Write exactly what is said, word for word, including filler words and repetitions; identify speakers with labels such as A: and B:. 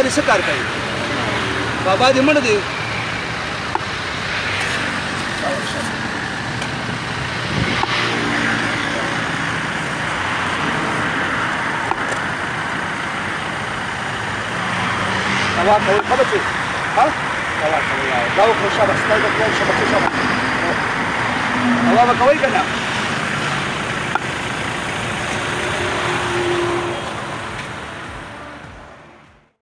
A: دې څه کار کوي بابا دې مړ دی دوا کوي ښه بچې ها دوا کوي دا وکړو شاباس دا وکړو شاباس شاباس دوا به کوئ که نه